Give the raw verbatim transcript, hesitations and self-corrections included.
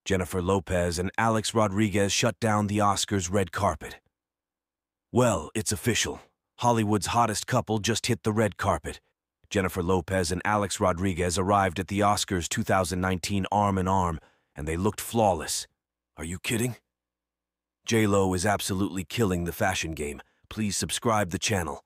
Jennifer Lopez and Alex Rodriguez shut down the Oscars red carpet. Well, it's official. Hollywood's hottest couple just hit the red carpet. Jennifer Lopez and Alex Rodriguez arrived at the Oscars two thousand nineteen arm in arm, and they looked flawless. Are you kidding? J Lo is absolutely killing the fashion game. Please subscribe the channel.